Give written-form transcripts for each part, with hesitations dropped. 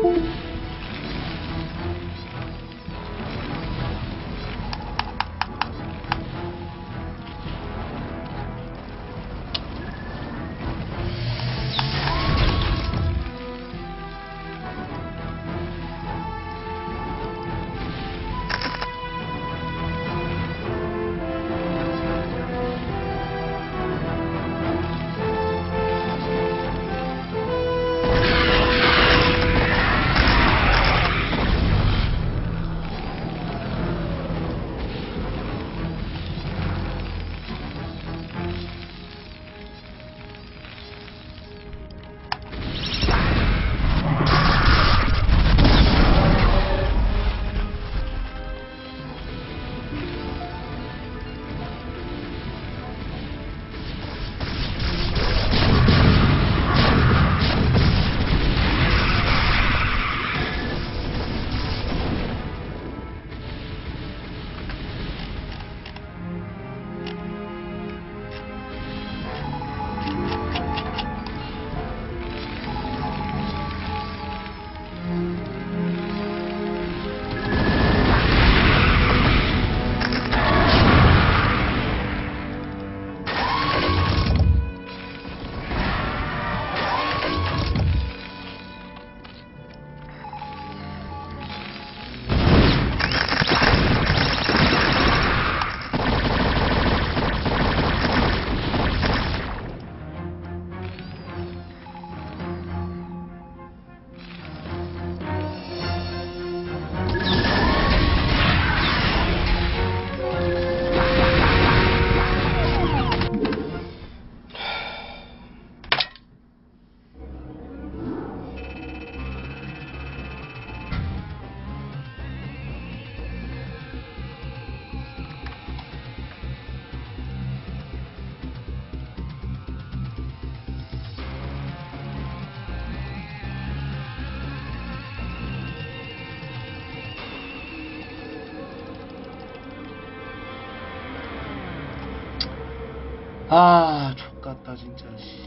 아, 족같다 진짜. 씨.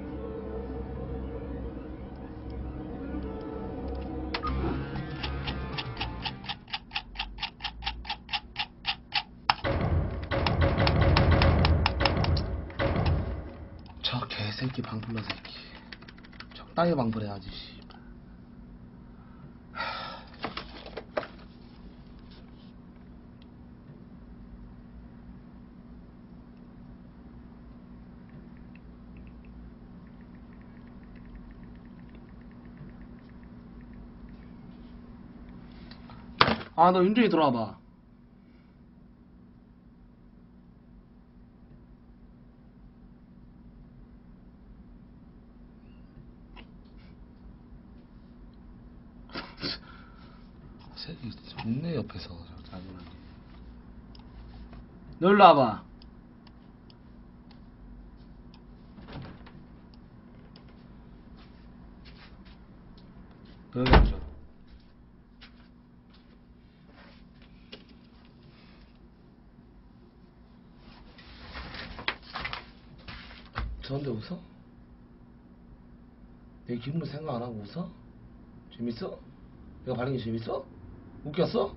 저 개새끼 방불러 새끼. 적당히 방불해야지. 씨. 아, 너 윤종이 들어와봐. 새끼 존내 옆에서 짜증나게. 너 일로 와봐. 너 여기 앉아. 저런데 웃어? 내 기분을 생각 안 하고 웃어? 재밌어? 내가 반응이 재밌어? 웃겼어?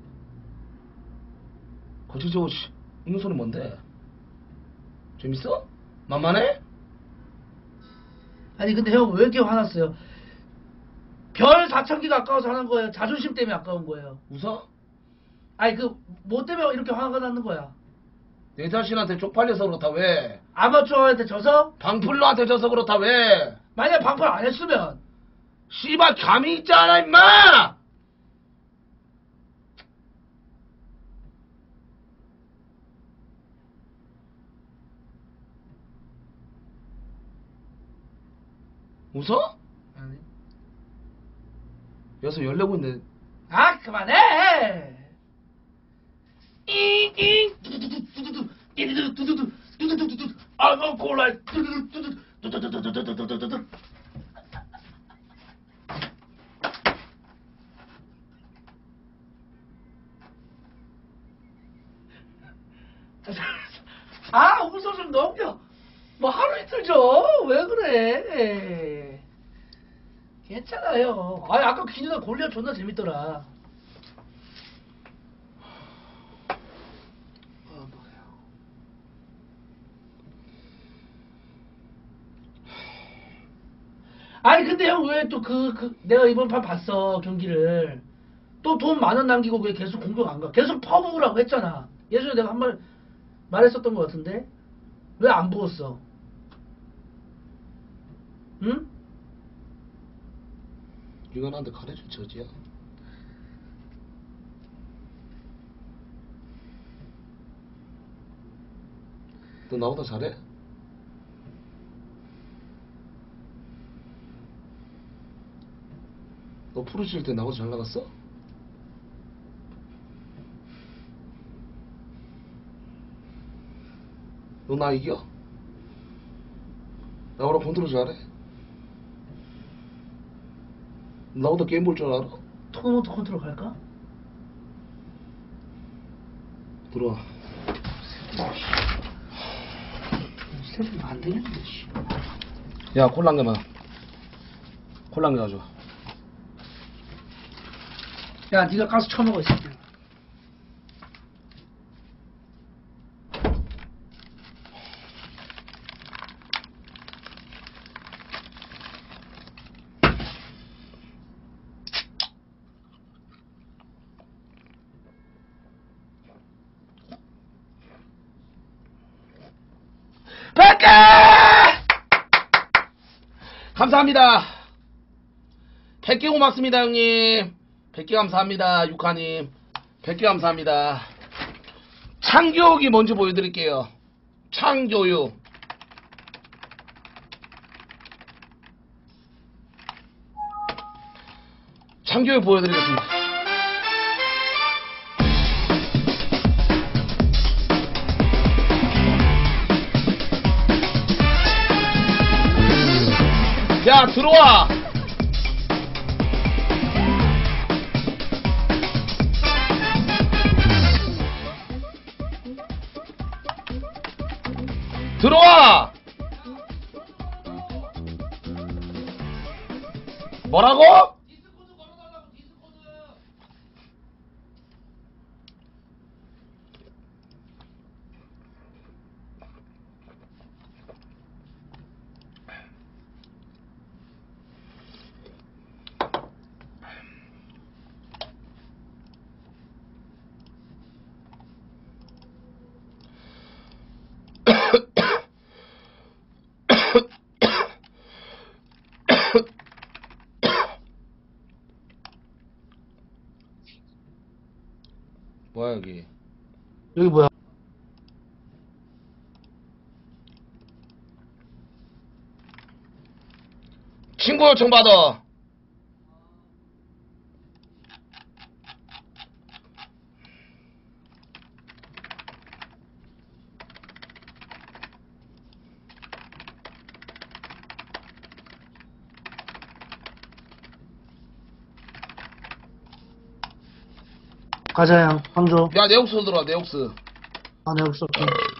거칠저거 웃는 소리 뭔데? 재밌어? 만만해? 아니 근데 형 왜 이렇게 화났어요? 별 4,000기가 아까워서 화난 거예요? 자존심 때문에 아까운 거예요? 웃어? 아니 그 뭐 때문에 이렇게 화가 나는 거야? 내 자신한테 쪽팔려서 그렇다 왜? 아마추어한테 져서? 방풀러한테 져서 그렇다 왜? 만약 방풀 안 했으면 씨발 감이 있잖아 임마! 웃어? 아니. 여기서 열내고 있는데. 아 그만해. I'm cool 아 웃어 좀 넘겨. 뭐 하루 이틀 줘. 왜 그래? 괜찮아요. 아, 아까 기누나 골리앗 존나 재밌더라. 아니 근데 형 왜 또 내가 이번 판 봤어 경기를. 또 돈 10,000원 남기고 왜 계속 공격 안 가? 계속 퍼부으라고 했잖아. 예전에 내가 한 번 말했었던 것 같은데 왜 안 부었어? 응? 이건 한테 가려준 처지야. 너 나보다 잘해? 너 프로 칠 때 나보다 잘 나갔어? 너 나 이겨? 나보다 컨트롤 잘해? 나보다 게임 볼 줄 알아? 토너먼트 컨트롤 갈까? 들어와. 세상에 안 되겠는데 씨. 야, 콜라 한 개만. 콜라 한 개 가져. 야 네가 가서 처먹어 이 새끼야. 백개! 감사합니다. 100개 고맙습니다, 형님. 100개 감사합니다, 육하님. 100개 감사합니다. 창교육이 뭔지 보여드릴게요. 창교육. 창교육 보여드리겠습니다. 야, 들어와! 들어와! 뭐라고? 뭐야 여기? 여기 뭐야? 친구 요청 받아. 가자 형 황조. 야, 네옥스 들어와, 네옥스. 아 내가 없어.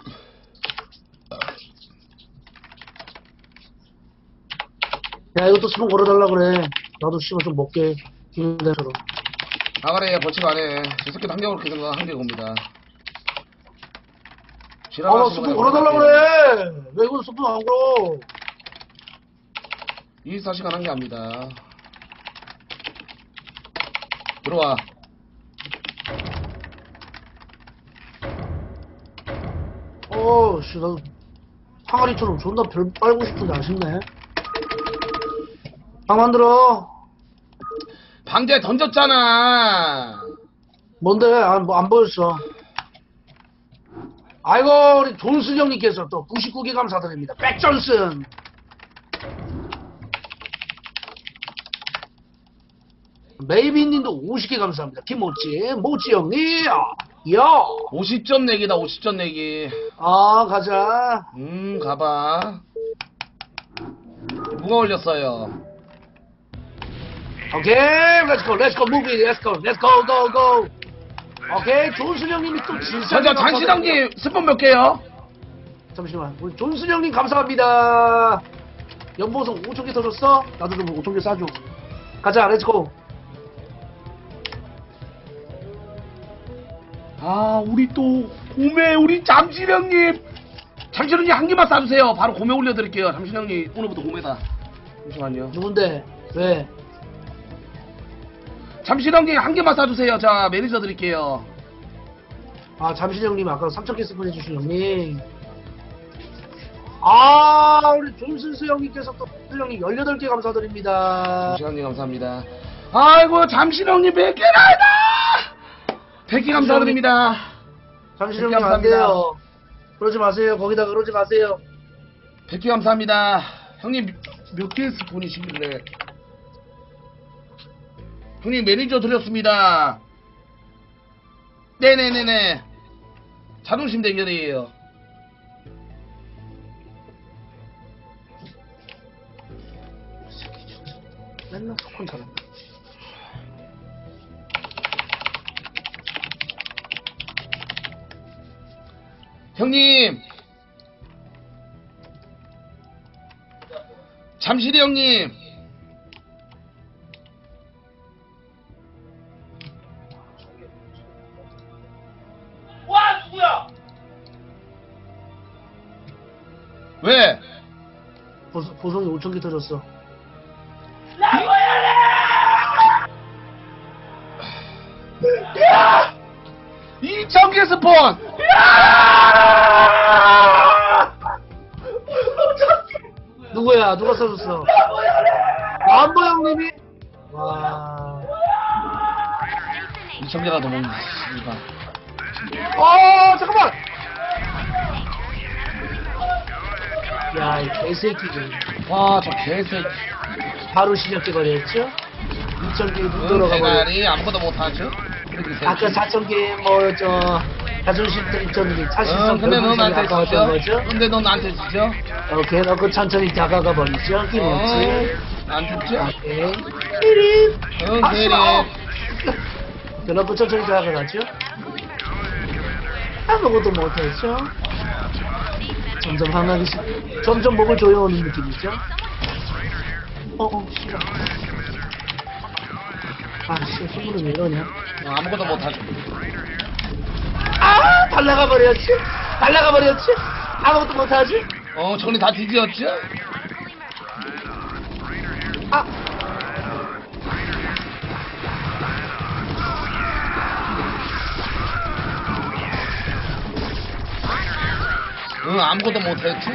야 이것도 스폰 걸어달라 그래. 나도 씨발 좀 먹게. 기분대처럼. 아, 그래, 벌칙 안 해. 저 새끼도 한개 그렇게 생각 한개 겁니다. 아 스폰 걸어달라 그래. 왜 이거 스폰 안 걸어? 24시간 한 개 합니다. 들어와. 씨 나도 항아리처럼 존나 별 빨고 싶은데 아쉽네. 방 만들어. 방제 던졌잖아. 뭔데? 뭐 안 보였어. 아이고 우리 존슨 형님께서 또 99개 감사드립니다. 백존슨. 메이비님도 50개 감사합니다. 김모찌 모찌 형님. 야. 50점 내기다, 50점 내기. 아 가자. 가봐. 누가 올렸어요? 오케이 렛츠고 무비 렛츠고 고. 오케이 존슨 형님이 또 진짜. 저 장시당님 스폰 몇 개요? 잠시만 우리 존슨 형님 감사합니다. 연보성 5천 개 터졌어? 나도 좀 5천 개 싸줘. 가자, 렛츠고. 아, 우리 또 고메 우리 잠실 형님. 잠실 형님 한 개만 싸주세요. 바로 고메 올려드릴게요. 잠실 형님 오늘부터 고메다. 잠시만요. 누군데? 왜? 잠실 형님 한 개만 싸주세요. 자, 매니저 드릴게요. 아, 잠실 형님 아까 3천 개 스폰 해주신 형님. 아, 우리 존슨스 형님께서 또 존슨 형님 18개 감사드립니다. 잠실 형님 감사합니다. 아이고, 잠실 형님 100개나 100개 감사드립니다. 잠실 100개 형님 안 감사합니다. 돼요. 그러지 마세요. 거기다 그러지 마세요. 100개 감사합니다. 형님 몇 개 스폰이시길래. 형님 매니저 드렸습니다. 네네네네. 자존심 대결이에요. 맨날 속혼 잘한다. 형님, 잠실이 형님. 와, 누구야? 왜? 보성이 5천 개 터졌어. 야! 2,000개 스폰! 누구야? 누가 써줬어? 남보 형님이? 와. 2,000개가 더 먹는다. 잠깐만! 야, 이 개새끼들. 와, 저 개새끼. 바로 시작해 버렸죠? 2,000개 문 들어가 버렸 대가리 아무것도 못하죠? 아까 4,000개 뭐, 자존심 있었는데 사실상 근데 넌 나한테 아까웠던 주죠? 거죠? 근데 넌 나한테 주죠? 오케이, 넣고 천천히 다가가 버리죠? 김치. 안 줬죠? 오케이. 기린! 응, 아, 기린. 싫어! 넣고 천천히 다가가죠? 아무것도 못했죠? 점점 화나기 점점 목을 조여오는 느낌이죠? 싫어. 아, 씨, 손으로 왜 이러냐? 아무것도 못하죠. 아, 달라가 버렸지? 달라가 버렸지? 아무것도 못하지? 정리 다 뒤지었죠? 아, 응, 아무것도 못했지?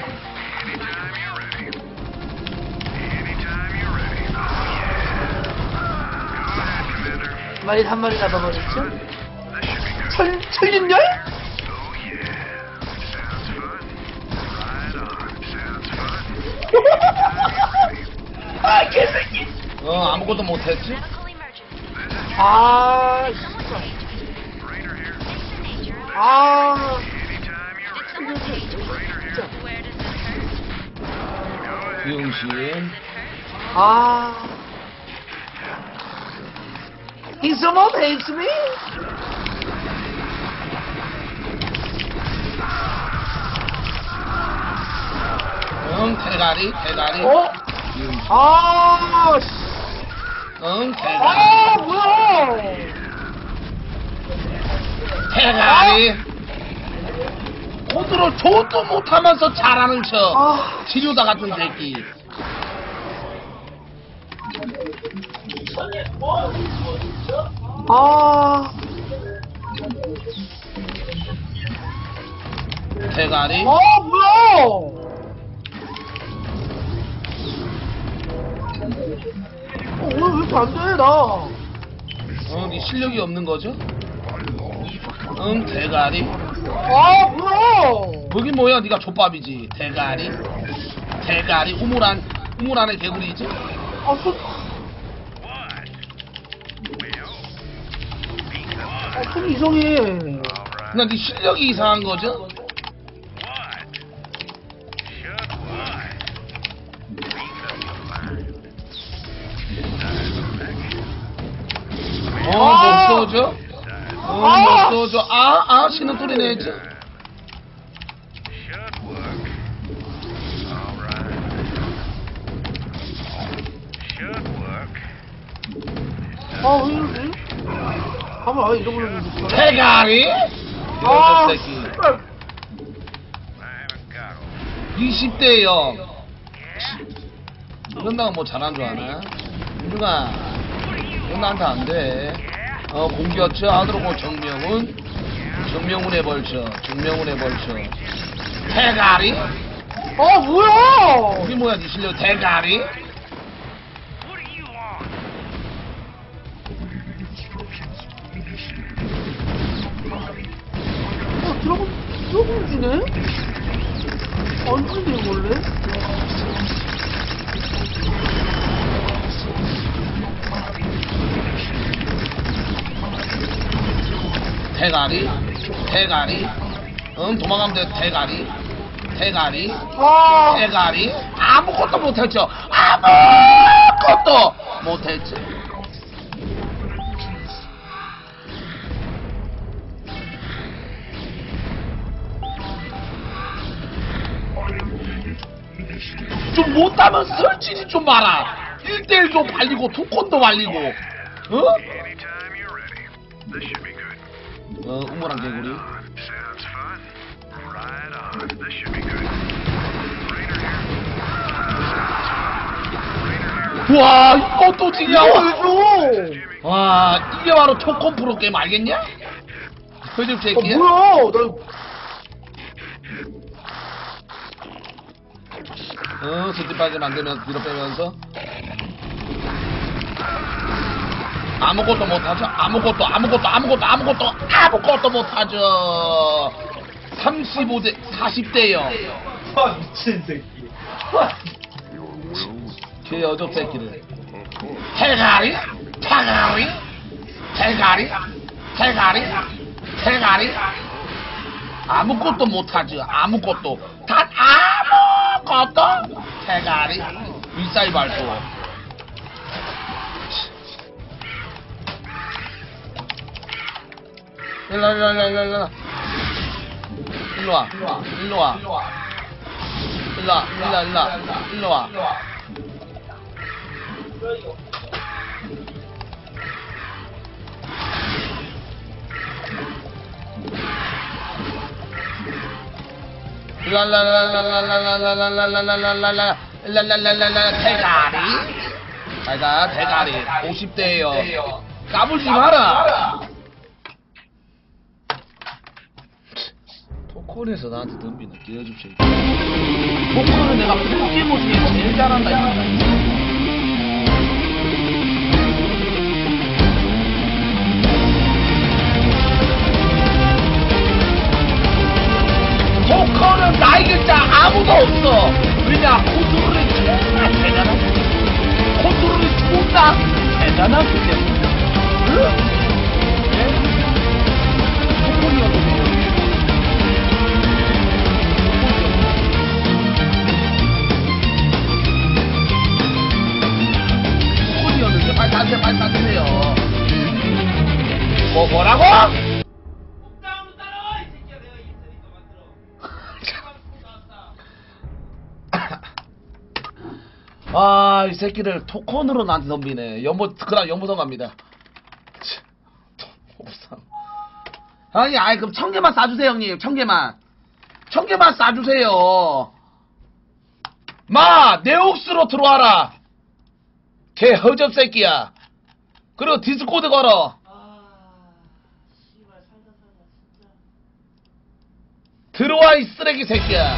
마리 한 마리 잡아버렸죠? 천린열? 아, 개새끼! 아무것도 못했지? 아, 씨발. 아. 진짜. 비응신. 아. Is someone hates me? 응, 대가리. 비응신. 아, 씨. 응, 대가리. 아, 뭐야? 대가리. 코드로 저도 못하면서 잘하는 척. 아. 치료다 같은 새끼. 아. 대가리. 뭐야? 왜 이렇게 안 돼, 나? 네 실력이 없는 거죠? 응, 대가리. 뭐야? 거기 뭐야? 네가 족밥이지. 대가리. 우물 안에 개구리지? 좀 이상해. 그냥 네 실력이 이상한 거죠? 못 써줘? 못 써줘. 신은 소리 내지? 아, 왜 이러지? 가만 아예 잃어버렸는데. 대가리? 아, 이 새끼. 20대 0. 이런다고 뭐 잘한 줄 아나? 윤중아, 넌 나한테 안 돼. 공격처 하드로고 정명훈의 벌쳐. 대가리? 아, 뭐야? 우리 뭐야, 니 실력 대가리? 드라곤 주네? 안 주는데, 원래? 대가리? 응, 도망가면 돼, 대가리? 아, 대가리? 아무것도 못했죠. 아무것도 못했지. 좀 못하면 설치지 좀 마라. 1대1도 발리고 투콘도 발리고. 어? 우물한 개구리. 와, 이것도 지냐? 와, 이게 바로 토콘 프로게임 알겠냐? 허접 새끼야? 뭐야? 스티파게 만들면서 뒤로 빼면서 아무것도 못하죠. 아무것도 못하죠. 35대 40대 0. 아, 미친 새끼. 개 여접 새끼를. 대가리. 아무것도 못하죠. 단 아무것도. 대가리. 윗사이 발소. 일로 와. 대가리 50대예요. 까불지 마라. 토콘에서 나한테 덤비는 끼어줍시. 토콘은 내가 프로게이머 중에 제일 잘한다 이거. 토커는 나 이길 자 아무도 없어. 왜냐? 컨트롤이 존나 대단하기 때문에. 응? 토커이었는데. 빨리 따세요. 뭐라고? 아, 이 새끼를 토큰으로 나한테 덤비네. 그다음 연보성 갑니다. 아니, 그럼 1000개만 쏴주세요, 형님. 1000개만 쏴주세요. 내 옥수로 들어와라. 개 허접 새끼야. 그리고 디스코드 걸어. 들어와, 이 쓰레기 새끼야.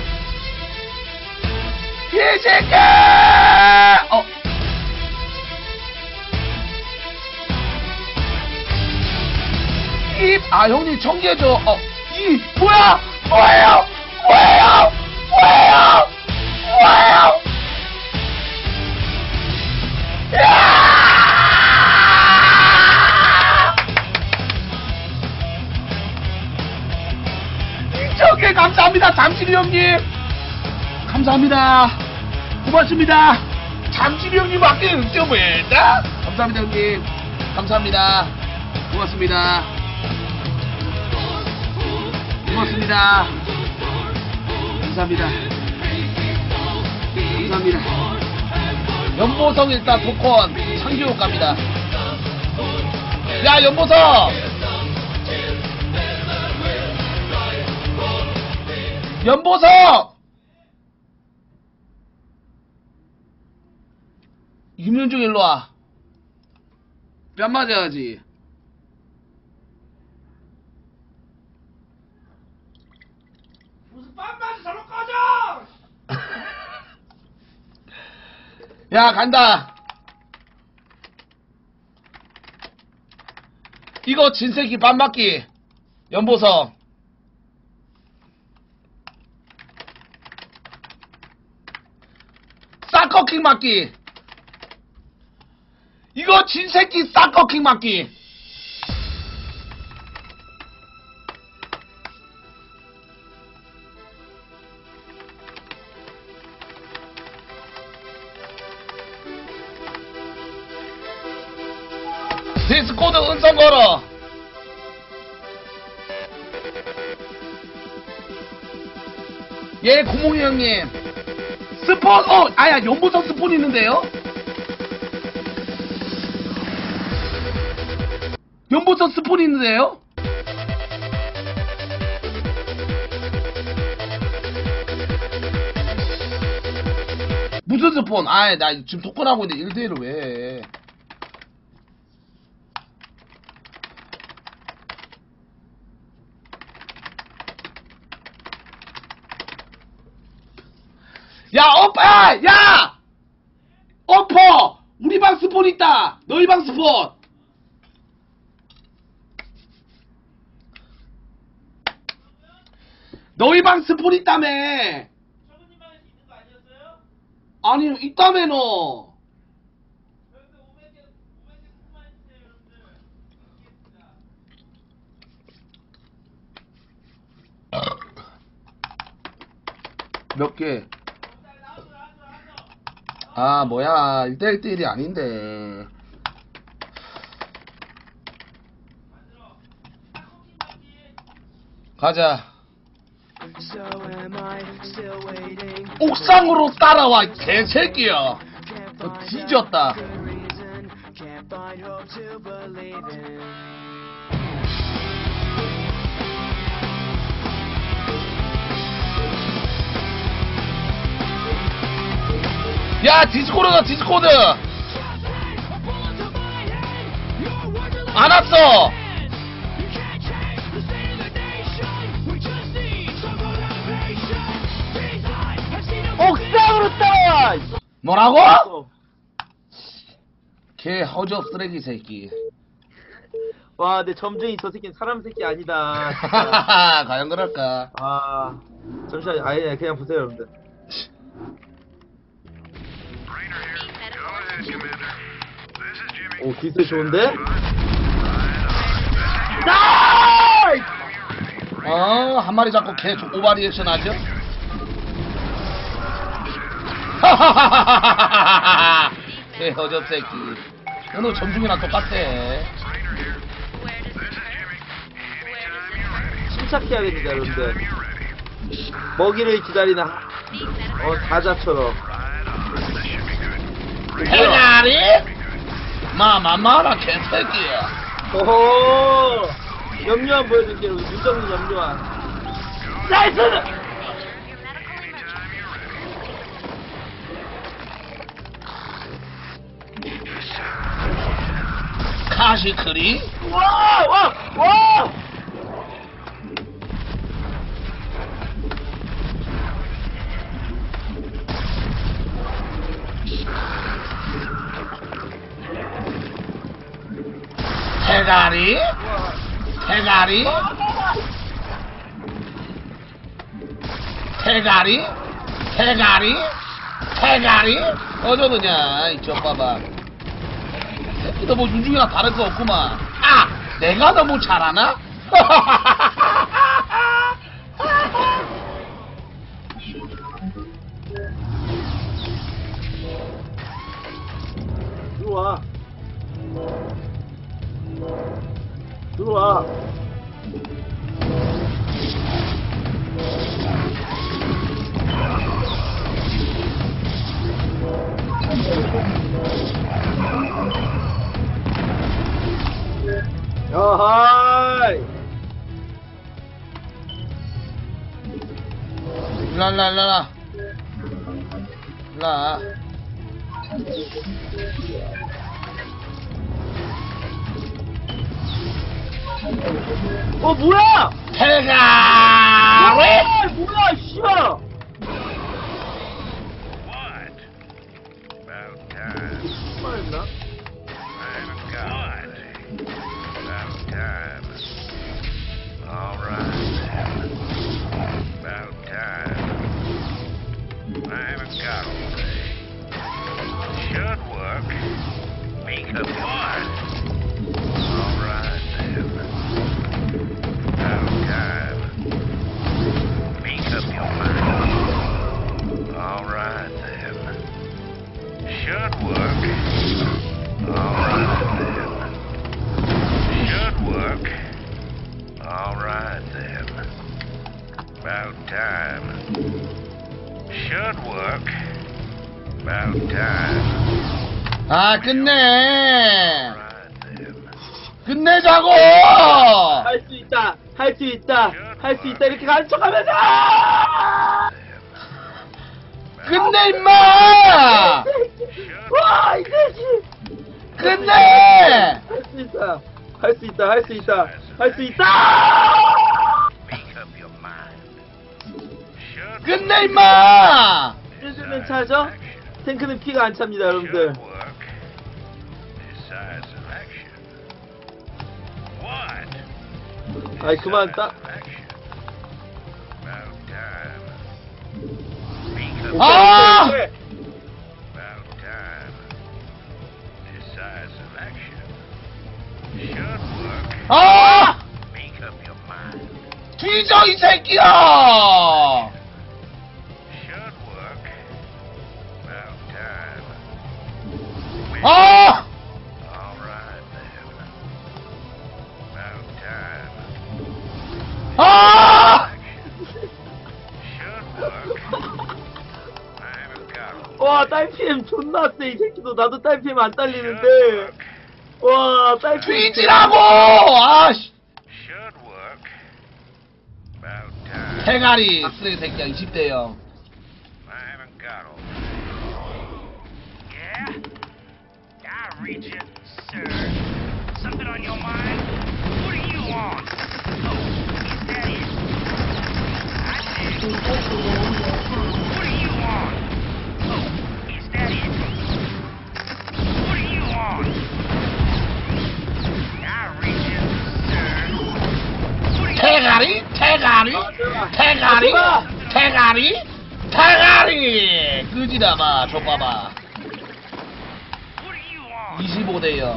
이 새끼야! 형님 청기해줘. 뭐예요? 이청계 감사합니다. 잠시리 형님. 감사합니다. 고맙습니다. 잠시리 형님밖에 응점했다. 감사합니다 형님. 감사합니다. 고맙습니다. 감사합니다. 연보성 일단 복권 창규 갑니다. 야, 연보석! 연보석! 김윤중 일로와. 뺨 맞아야지. 무슨 빤빤이 저로 꺼져! 야, 간다. 이거 진새끼 반 맞기. 연보석. 싹커킹 맞기. 이거 진새끼 싹커킹 맞기. 디스코드 음성 걸어. 예, 고몽이 형님. 스폰, 아야, 연보석 스폰 있는데요? 연보석 스폰 있는데요? 무슨 스폰? 아이, 나 지금 토큰하고 있는데 1대1을 왜 해? 야, 야! 엎어! 우리 방 스폰 있다! 너희 방 스폰! 너희 방 스폰 있다며! 저분님 방에서 있는 거 아니었어요? 아니, 있다며, 너! 여러분들 500개 쿠만 해주세요, 여러분들. 있겠습니다. 몇 개? 아, 뭐야. 1대1이 아닌데. 가자. 옥상으로 따라와, 개새끼야. 너 뒤졌다. 야, 디스코드다, 디스코드! 안 왔어! 옥상으로 따라와! 뭐라고? 개 허접 쓰레기 새끼. 와, 내 점쟁이 저 새끼는 사람 새끼 아니다. 진짜. 과연 그럴까? 아, 잠시만, 아예 그냥 보세요, 여러분들. 오, 기술 좋은데? 나이스! 한 마리 잡고 개 오바리액션 하죠? 개 허접 새끼. 너 점중이랑 똑같아. 침착해야겠습니다, 여러분들. 먹이를 기다리는 사자처럼. 대가리? 마마마라 개새끼야. 오호! 염료한 보여줄게요, 여러분. 윤정민 염료한. 나이스! 카시크리? 와! 와! 와! 대가리? 대가리? 대가리? 대가리? 대가리? 어쩌느냐 이쪽 봐봐. 새끼도 뭐 윤중이랑 다를 거 없구만. 아! 내가 너무 잘하나? 들어와. 들어와. 야하이. 일라. 뭐야? 대가리! 뭐야, 씨발! 말했나? About time. Should work. About time. 아, 끝내! Right then. 끝내자고! 할 수 있다! 할 수 있다! 할 수 있다! 이렇게 가는 척 하면서! 끝내, 임마! 와, 이 새끼! 끝내! 할 수 있다! 할 수 있다! 할 수 있다! 할 수 있다! Make up your mind. Should 끝내, 임마! 요즘엔 차죠? 탱크는 피가 안 찹니다, 여러분들. work. Decisive action. What? 아이, 그만 따. Action. About time. Make up 아! 오케이, 오케이. about time. Decisive action. Should work. 아! Make up your mind. 뒤져, 이 새끼야! Should work. About time. 아! All right then. About time. 아! Should work. I'm a go. 와, 딸피엠 존나 세, 이 새끼도. 나도 딸피엠 안 Should 딸리는데. work. 와, 딸피엠. 뒤지라고! 아씨! Should work. About time. 대가리, 쓰레기 새끼야, 20대요. I'm a go. Yeah? I reach it, sir. Something on your mind? What do you want? Oh, is that it? I did. What do you want? Oh, is that it? What do you want? I reach it, sir. What do you 대가리, 대가리! 끄지라마, 족봐봐. What do you want? 25대요.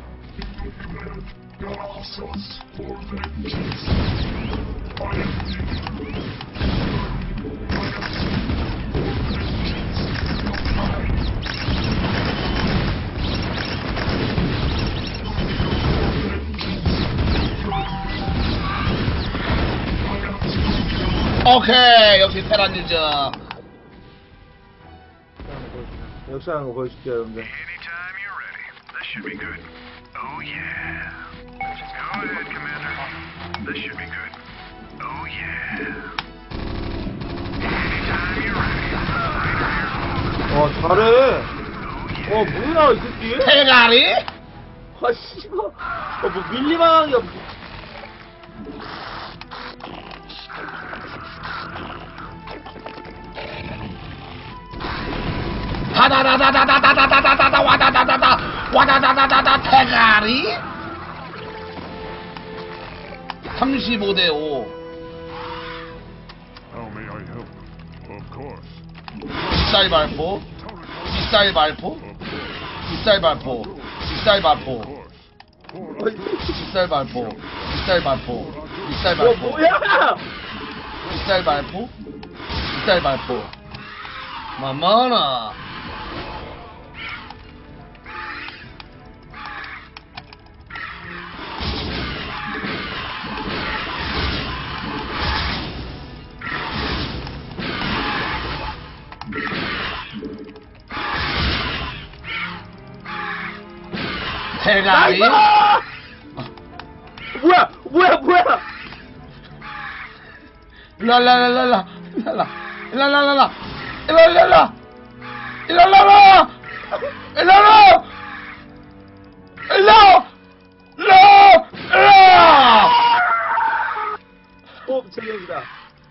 오케이, 역시 테란 유저. 역시 하는 거 보여줄게요, 여러분들. Anytime you're ready. This should be good. Oh, yeah. Go ahead, Commander. This should be good. Oh, yeah. Anytime you're ready. 와, 잘해. 뭐야, 이 새끼? 대가리? 아, 씨발. 뭐, 밀리방학이야. 다다다다다다다다다다다 와다다다다다 대가리? 35대5 How may I help? Of course. 빗살 발포 빗살 발포 빗살 발포 빗살 발포 빗살 발포 빗살 발포 빗살 발포 뭐야? 빗살 발포 빗살 발포 마마나 대가리? 뭐야? 일랄랄랄랄라 재경이다.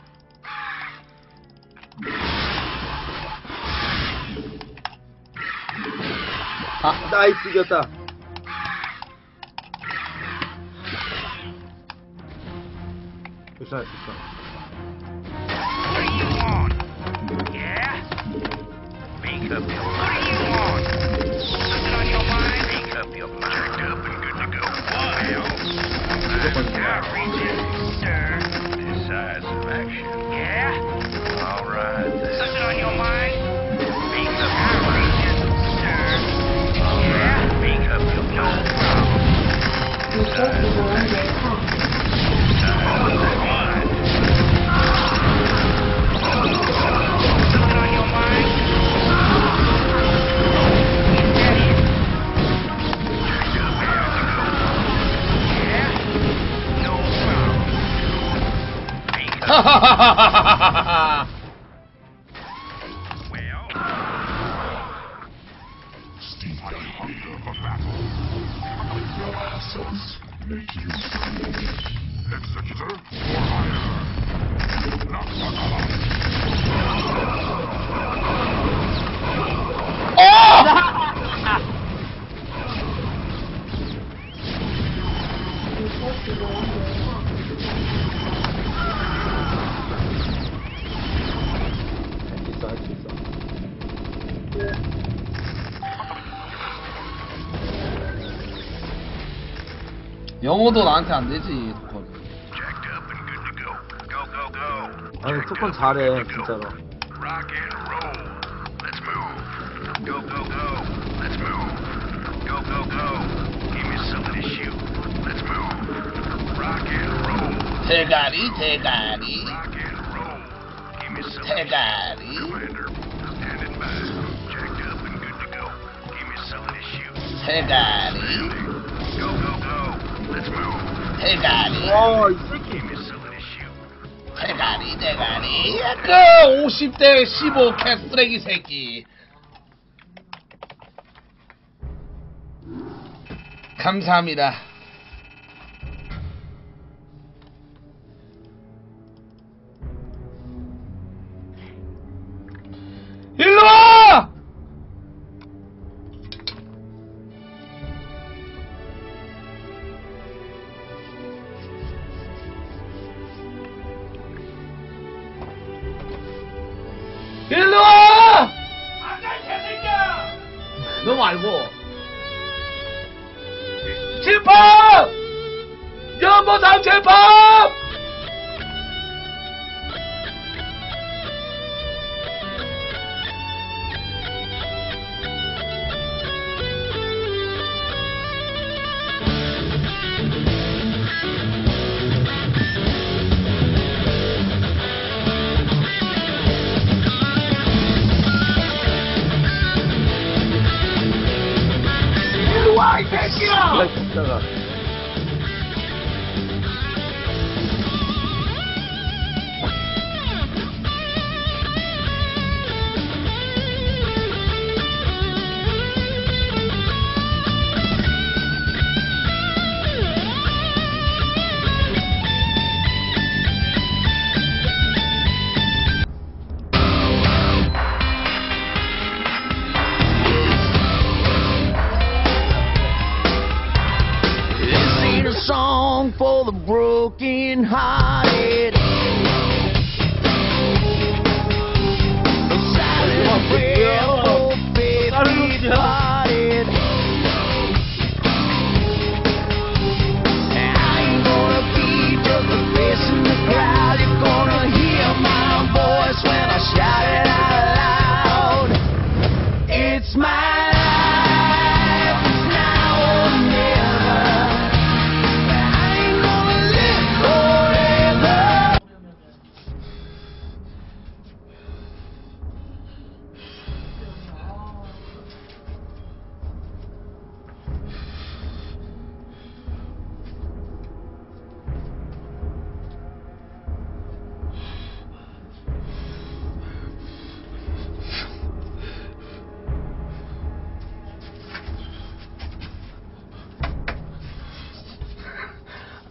나이스, 이겼다. 괜찮아. What do you want? Yeah? Make up your What do you want? Something on your mind? Make up your mind. Checked up and good to go. Well, got reaches, sir. Decisive action. Yeah? All right. Something on your mind? Make up your reaches, sir. Yeah? Make up your mind. Decisive action. Something on your mind? That is. Yeah? No problem. Make up. Well. Executor for hire. 할수 있어. 영어도 나한테 안 되지. Jacked up and good to go. Go, go, go. 아니, 토콘 잘해, 진짜로. Rock and roll. Let's move. Go, go, go. Let's move. Go, go, go. Give me something to shoot. Let's move. Rock and roll. 대가리. Rock and roll. Give me something to 대가리. shoot. Commander, standing by. Jacked up and good to go. Give me something to shoot. 대가리. Go, go, go. Let's move. 대가리. 와, 이 새끼. Give me something to shoot. 대가리. 그 50대 15 개쓰레기 새끼. 감사합니다. 일로 와! 일로 와! 너 말고. 집합! 연보상 집합! 일로 와, 이 새끼야! 아, 진짜가. This ain't a song for the broken hearted. A silent prayer for faith departed. I ain't gonna be just a face in the crowd. You're gonna hear my voice when I shout it out loud. It's my life, it's now or never. I ain't gonna live forever.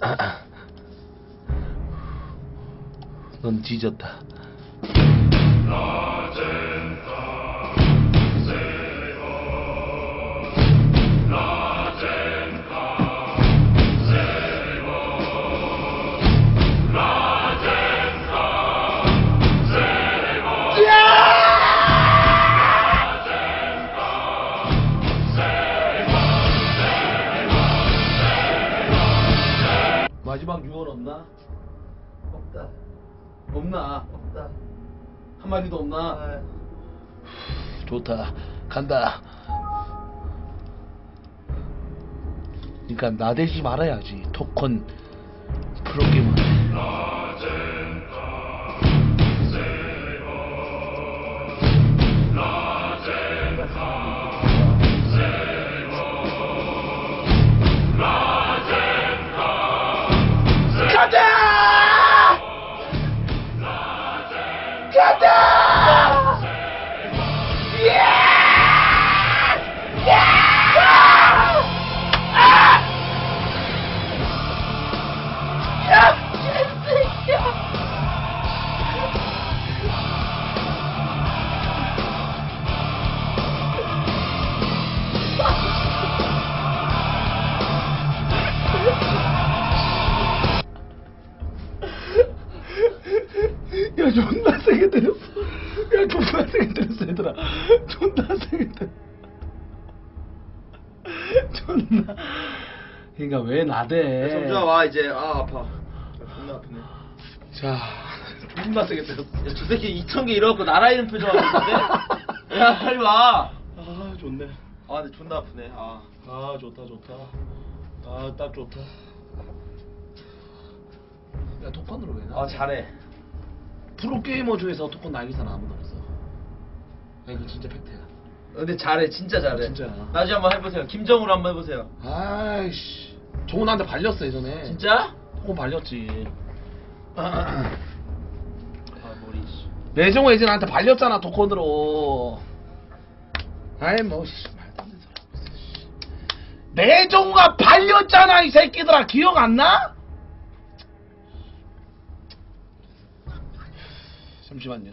넌 뒤졌다. 마지막 유언 없나? 없다. 없나? 없다. 한마디도 없나? 아, 좋다. 간다. 그러니까 나대지 말아야지. 토큰 프로게이머. 가자! 가자! 예! 예! 아! 야, 개새끼야! 야, 존나 세게 때렸어. 야, 존나 세게 때렸어, 얘들아. 존나 세게 때렸어. 존나. 그니까 왜 나대? 점주야 와 이제. 아 아파. 존나 아프네. 자, 존나 세게 때렸어. 야, 저 새끼 2,000개 잃어갖고 날아있는 표정 하고 있는데? 야 빨리 와. 아, 좋네. 아 근데 존나 아프네. 아. 아, 좋다, 좋다. 아, 딱 좋다. 야, 토큰으로 왜 나? 아 잘해. 프로게이머 중에서 토큰 날기 사람 아무도 없어. 야, 이거 진짜 팩트야. 근데 잘해 진짜 잘해. 진짜야. 나중에 한번 해보세요. 김정우로 한번 해보세요. 아이씨. 종훈한테 발렸어, 예전에. 진짜? 토큰 발렸지. 아 머리. 내정호 예전에 나한테 발렸잖아, 토큰으로. 아이, 뭐, 씨, 말도 안 되는 소리 하고 있어, 씨. 내정호가 발렸잖아, 이 새끼들아. 기억 안 나? 잠시만요.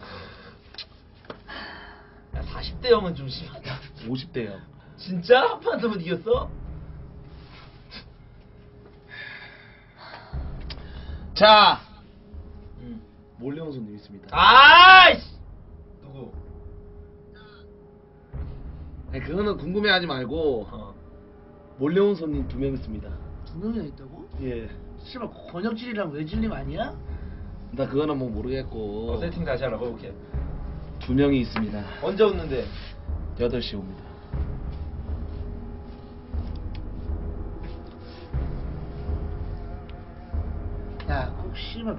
야 40대 형은 좀 심하다. 50대요. 진짜? 한 판 더면 이겼어? 자, 응. 몰래온 손님 있습니다. 아이씨! 누구? 아니, 그거는 궁금해하지 말고 몰래온 손님 2명 있습니다. 2명이나 있다고? 예. 씨발 권혁질이랑 외질림 아니야? 나 그거는 뭐 모르겠고. 세팅 다시 하라고 오케이. 2명이 있습니다. 언제 오는데? 8시 옵니다. 야, 꼭 씨발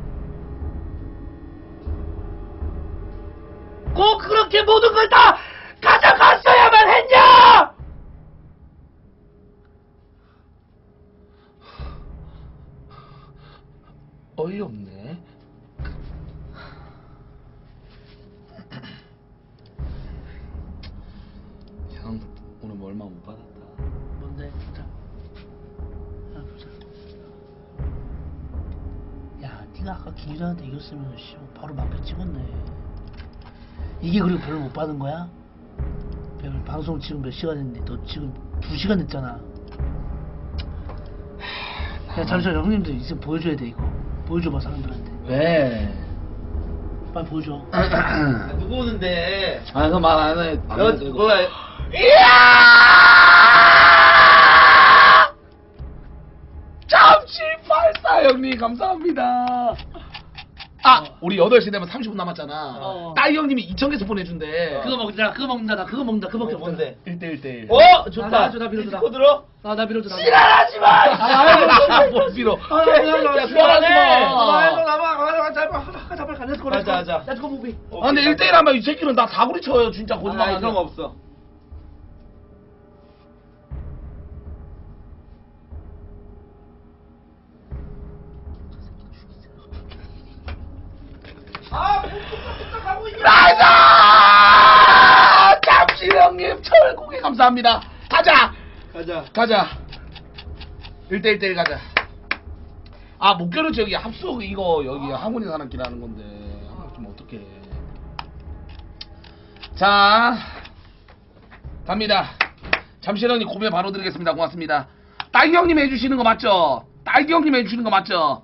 꼭 그렇게 모든 걸 다 가져갔어야만 했냐? 어이없네. 형, 오늘 뭐 얼마 못 받았다. 뭔데? 보자. 야, 보자. 야, 네가 아까 김일환한테 이겼으면 씨, 바로 막표 찍었네. 이게 그리고 별로 못 받은 거야? 야, 방송 지금 몇 시간 했는데 너 지금 2시간 했잖아. 야, 잠시만 형님들 이제 보여줘야 돼 이거. 보여줘봐 사람들한테. 왜? 빨리 보여줘. 아, 누구 오는데? 아, 그거 말 안 해. 너 뭐야? 이야! 잠시 발사 형님 감사합니다. 아, 우리 8시 되면 30분 남았잖아. 따이 형님이 2,000개서 보내준대. 그거 먹자. 나 그거 먹는다. 나 그거 먹는다. 그거밖에 없다. 뭔데? 1대1대1. 어 좋다. 나 빌어줘, 나. 디스코 들어? 나 빌어줘. 나. 지랄하지 마. 뭘 빌어. 야, 지랄하지 마. 하자. 나 그거 무비. 아, 근데 1대1 하면 이 새끼는 나 다구리 쳐요. 진짜 거짓말 아, 하지 그런 거 마. 없어. 나이스! 잠시 형님 철국이 감사합니다. 가자. 가자. 가자. 1대1대1 가자. 아 목표는 저기 합숙 이거 여기 학원에 사는 길 하는 건데 좀 어떡해. 자 갑니다. 잠시만요. 고민 바로 드리겠습니다. 고맙습니다. 딸기 형님 해주시는 거 맞죠? 딸기 형님 해주시는 거 맞죠?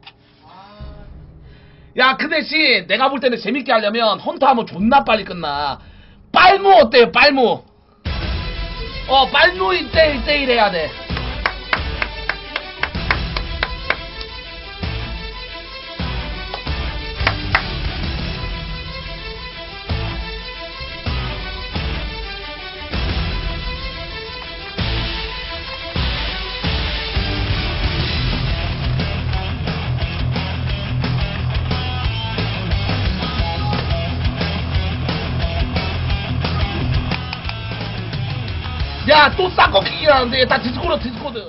야 그 대신 내가 볼 때는 재밌게 하려면 헌터하면 존나 빨리 끝나. 빨무 어때요? 빨무. 빨무 1대1 해야 돼. 야 또 싹 꺾이긴 하는데 다 디스코드